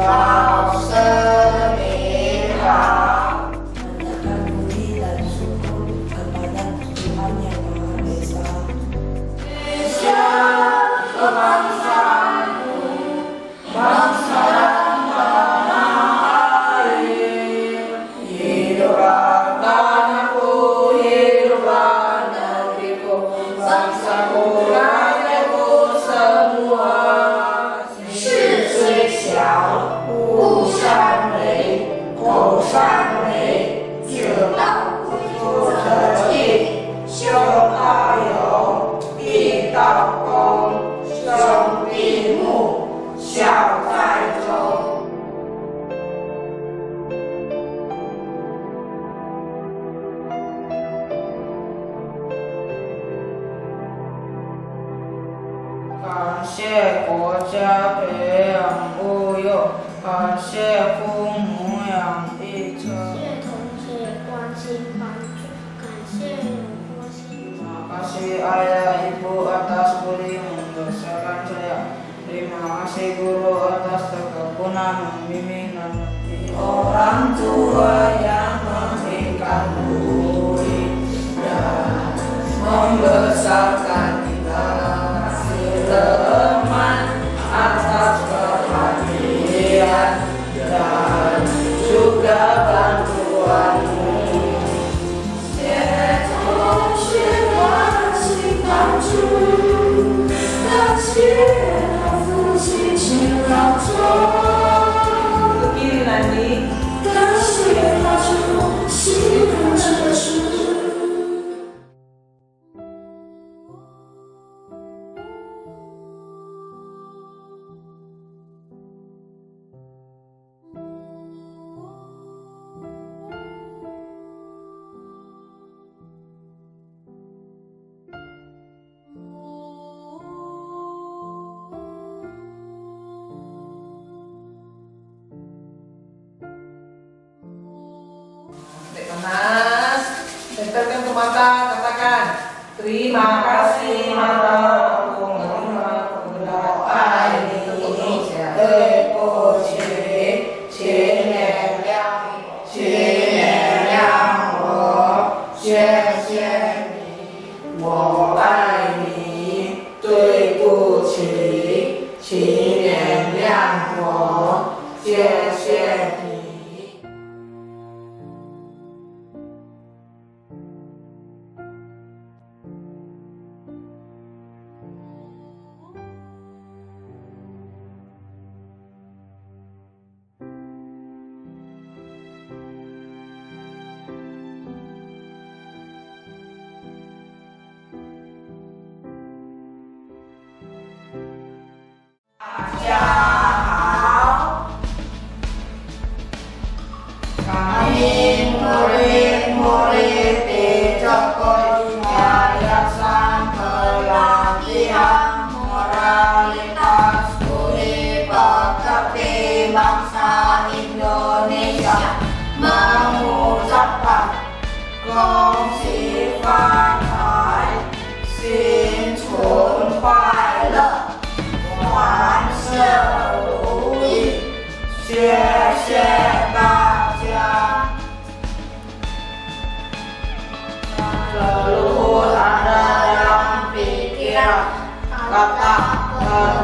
Kau semirah. Menyatakan puji dan syukur kepada Tuhan Yang Maha Esa. Indonesia kebangsaanku, bangsa dan tanah air. Hiduplah tanahku, hiduplah negeriku, bangsaku, rakyatku semua. 是虽小，不伤雷，口上雷，就到不得地，修道友，必道功，兄弟睦，孝在中。感谢国家培养物幼，感谢父母养育车。 感谢同学关心帮助，感谢有多心。 Terima kasih ayah ibu atas budi membesarkan saya. Terima kasih guru atas tekekunan membimbing dan mendidik. Orang tua yang memberikan budi dan membesarkan kita. Kasih teman atas perhatian dan juga bantuanmu. 同学关心帮助，感谢父亲勤劳中，感谢他忠心的事。 Panas, tempelkan ke mata, katakan terima kasih mata aku menerima berdoa ini. 对不起，请原谅，请原谅我，谢谢你，我爱你。对不起，请原谅我，谢谢你。 大家好，kami murid-murid di Jokowi Yayasan Pelatihan Moralitas Budi Pekerti Bangsa Indonesia mengucapkan 恭喜发财，新春快乐。 万事如意，谢谢大家。Leluhur ada dalam pikiran, kata,